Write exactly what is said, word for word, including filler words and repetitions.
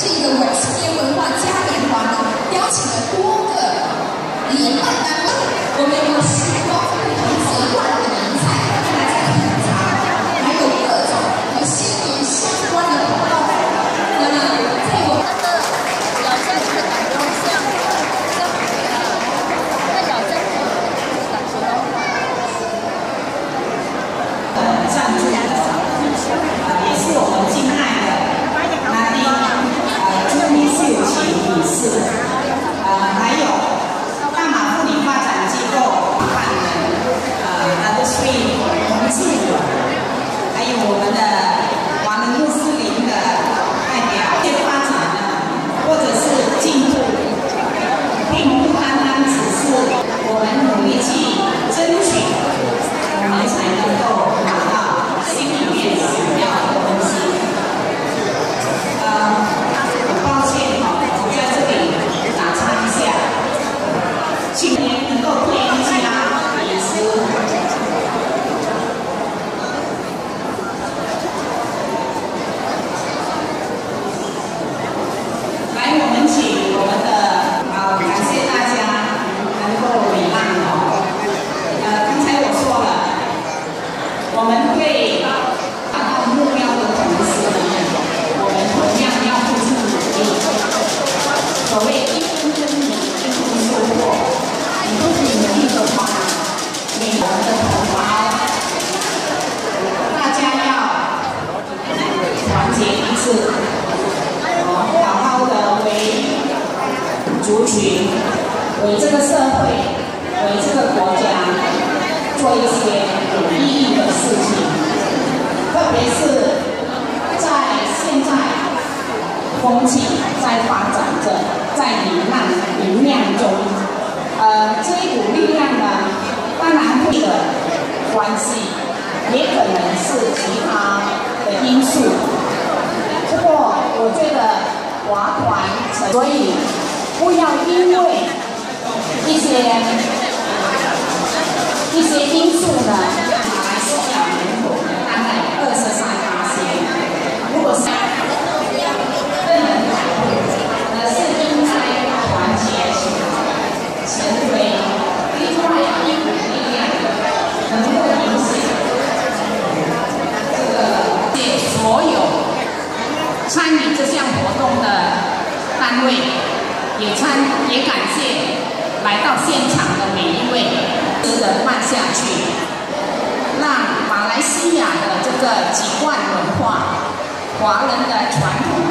是一个文青年文化嘉年华呢，邀请了多个联办单位，我们有许多不同阶段的名菜让大家品尝，还有各种和新年相关的活动。那么，在我们的老家这个感觉像像在老家感觉到呃，赞助的，也是我们敬爱的南丁呃知名秀琴理事，呃，还有大马妇女发展机构办人，呃，那个所以同志，还有我们的华人穆斯林的代表，这发展呢，或者是进步，并不单单只是我们努力去争取，我们才能够拿到心里面想要的东西。呃，很抱歉哈，我在这里打岔一下，今年能够添加饮食。来，我们请我们的啊、呃，感谢大家能够礼让哦。呃，刚才我说了，我们会达到目标的同时呢，我们同样要付出努力。所谓一分耕耘一分收获，你不努力的话，你我们的同胞，大家要团结一致。好好的为族群、为这个社会、为这个国家做一些有意义的事情，特别是在现在风气在发展着，在酝酿酝酿中，呃，这一股力量呢，当然会的关系，也可能是其他的因素。不过，我觉得划团，所以不要因为一些一些因素呢，马来西亚人口大概二十三趴，如果是不能改变，而是应该团结起来，成为另外一股力量，能够影响这个所有。参与这项活动的单位，也参也感谢来到现场的每一位，值得办下去，让马来西亚的这个籍贯文化、华人的传统